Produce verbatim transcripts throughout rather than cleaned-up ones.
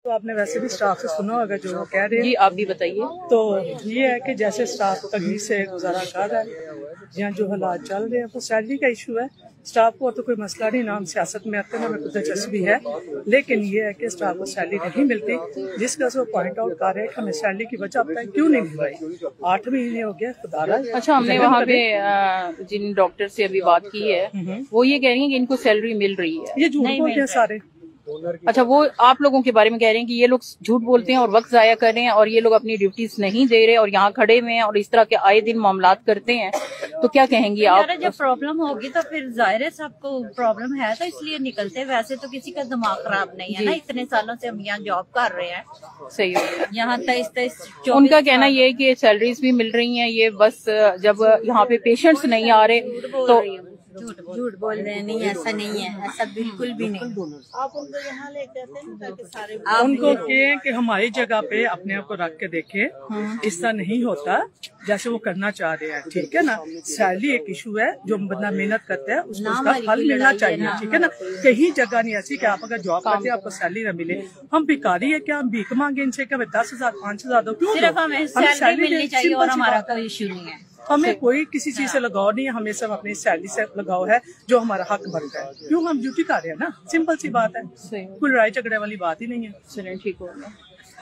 तो आपने वैसे भी स्टाफ से सुना होगा जो वो कह रहे हैं। जी आप भी बताइए। तो ये है कि जैसे स्टाफ तंगी से गुजारा कर रहा है, यहाँ जो हालात चल रहे हैं वो सैलरी का इशू है। स्टाफ को तो कोई मसला नहीं, ना हम सियासत में आते हैं, ना कुछ दिलचस्पी है, लेकिन ये है कि स्टाफ को सैलरी नहीं मिलती, जिसका वो पॉइंट आउट कर रहे हैं कि हमें सैलरी की वजह अब तक क्यों नहीं मिल रही। आठ महीने हो गया खुदारा। अच्छा, हमने वहाँ पे जिन डॉक्टर से अभी बात की है वो ये कह रही है कि इनको सैलरी मिल रही है। ये झूठ बोलते हैं सारे। अच्छा, वो आप लोगों के बारे में कह रहे हैं कि ये लोग झूठ बोलते हैं और वक्त जाया कर रहे हैं और ये लोग अपनी ड्यूटीज नहीं दे रहे और यहाँ खड़े हुए हैं और इस तरह के आए दिन मामलात करते हैं, तो क्या कहेंगी आप? जब प्रॉब्लम होगी तो फिर जाहिर है सबको प्रॉब्लम है तो इसलिए निकलते। वैसे तो किसी का दिमाग खराब नहीं है ना, इतने सालों से हम यहाँ जॉब कर रहे हैं। सही हो गया। यहाँ तेईस तेईस उनका कहना ये है कि सैलरीज भी मिल रही हैं, ये बस जब यहाँ पे पेशेंट्स नहीं आ रहे तो झूठ बोल रहे हैं। नहीं, ऐसा नहीं है, ऐसा बिल्कुल भी नहीं। आप उनको यहाँ लेके आते हैं ताकि सारे उनको कहें कि हमारी जगह पे अपने आप को रख के देखें, इस तरह नहीं होता जैसे वो करना चाह रहे हैं। ठीक है ना, सैलरी एक इशू है, जो बंदा मेहनत करता है उसको उसका फल मिलना चाहिए। ठीक है ना, कहीं जगह नहीं ऐसी कि आप अगर जॉब करते हैं आपको सैलरी न मिले। हम भिखारी है क्या? हम भीख मांगे इनसे क्या दस हजार पाँच हजार दो? क्यों? सिर्फ हमें सैलरी मिलनी चाहिए और हमारा कोई इशू नहीं है। हमें कोई किसी चीज से लगाव नहीं है, हमें सब अपनी सैलरी से लगाव है जो हमारा हक बनता है। क्यों? हम ड्यूटी कर रहे हैं ना, सिंपल सी बात है, कोई लड़ाई झगड़े वाली बात ही नहीं है। चलिए ठीक हो गया।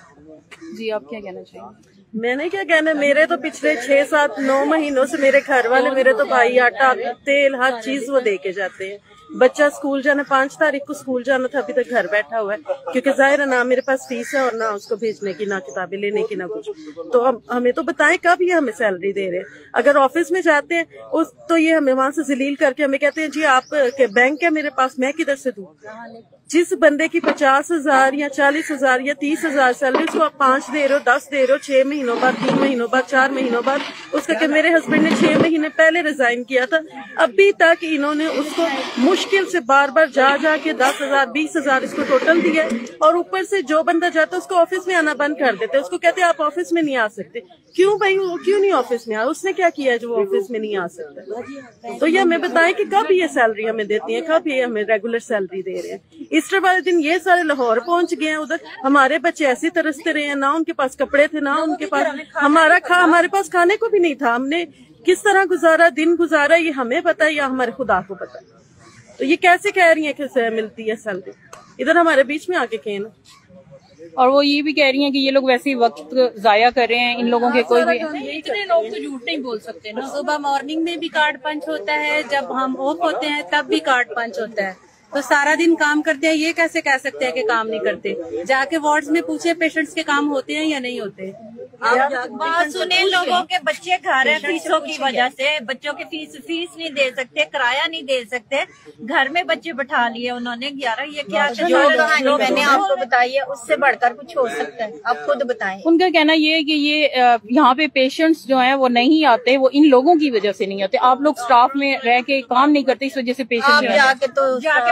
जी आप क्या कहना चाहिए? मैंने क्या कहना, मेरे तो पिछले छह सात नौ महीनों से मेरे घर वाले, मेरे तो भाई आटा तेल हर चीज वो दे के जाते हैं। बच्चा स्कूल जाना, पांच तारीख को स्कूल जाना था, अभी तक घर बैठा हुआ है क्योंकि जाहिर है ना मेरे पास फीस है और ना उसको भेजने की, ना किताबें लेने की, ना कुछ। तो हम हमें तो बताएं कब ये हमें सैलरी दे रहे हैं। अगर ऑफिस में जाते हैं उस तो ये हमें वहां से जलील करके हमें कहते हैं जी आप के बैंक है मेरे पास, मैं किधर से दूं? जिस बंदे की पचास हजार या चालीस हजार या तीस हजार सैलरी, उसको आप पांच दे रहे हो, दस दे रहे हो, छह महीनों बाद, तीन महीनों बाद, चार महीनों बाद। उसका क्या, मेरे हस्बैंड ने छह महीने पहले रिजाइन किया था, अभी तक इन्होंने उसको मुश्किल से बार बार जा जा के दस हजार बीस हजार इसको टोटल दिया है। और ऊपर से जो बंदा जाता है उसको ऑफिस में आना बंद कर देते हैं, उसको कहते हैं आप ऑफिस में नहीं आ सकते। क्यों भाई, वो क्यों नहीं ऑफिस में आ? उसने क्या किया है जो ऑफिस में नहीं आ सकता? तो ये हमें बताएं कि कब ये सैलरी हमें देती है, कब ये हमें रेगुलर सैलरी दे रहे हैं। ईस्टर वाले दिन ये सारे लाहौर पहुंच गए हैं, उधर हमारे बच्चे ऐसे तरसते रहे हैं, ना उनके पास कपड़े थे, ना उनके पास हमारा खा हमारे पास खाने को भी नहीं था। हमने किस तरह गुजारा, दिन गुजारा, ये हमें पता है या हमारे खुदा को पता है। तो ये कैसे कह रही है कि मिलती है सैलरी? इधर हमारे बीच में आके कहें ना। और वो ये भी कह रही हैं कि ये लोग वैसे ही वक्त जाया कर रहे हैं, इन लोगों के कोई भी इतने लोग तो झूठ नहीं बोल सकते ना। सुबह मॉर्निंग में भी कार्ड पंच होता है, जब हम ऑफ होते हैं तब भी कार्ड पंच होता है। तो सारा दिन काम करते हैं, ये कैसे कह सकते हैं कि काम नहीं करते? जाके वार्ड्स में पूछे पेशेंट्स के काम होते हैं या नहीं होते। आप बात सुने, लोगों के बच्चे घर है फीसों की वजह से, बच्चों की फीस फीस नहीं दे सकते, किराया नहीं दे सकते, घर में बच्चे बैठा लिए उन्होंने ग्यारह। ये क्या जो मैंने आपको बताई है उससे बढ़कर कुछ हो सकता है? आप खुद बताएं। उनका कहना ये है कि ये यहाँ पे पेशेंट्स जो हैं वो नहीं आते, वो इन लोगों की वजह से नहीं आते। आप लोग स्टाफ में रह के काम नहीं करते, इस वजह से पेशेंट जाके तो जाके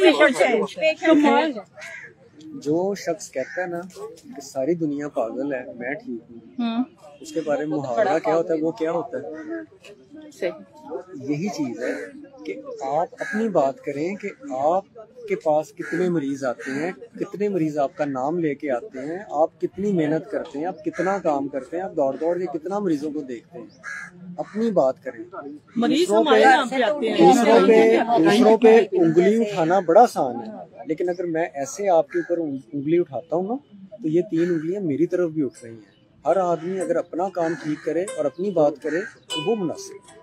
जो शख्स कहता है ना कि सारी दुनिया पागल है, मैं ठीक हूँ, उसके बारे में मुहावरा क्या होता है, वो क्या होता है? यही चीज है कि आप अपनी बात करें कि आपके पास कितने मरीज आते हैं, कितने मरीज आपका नाम लेके आते हैं, आप कितनी मेहनत करते हैं, आप कितना काम करते हैं, आप दौड़ दौड़ के कितना मरीजों को देखते हैं। अपनी बात करें। दूसरों पे दूसरों पे दूसरों पे उंगली उठाना बड़ा आसान है, लेकिन अगर मैं ऐसे आपके ऊपर उंगली उठाता हूँ ना तो ये तीन उंगलियां मेरी तरफ भी उठ रही हैं। हर आदमी अगर अपना काम ठीक करे और अपनी बात करे तो वो मुनासिब है।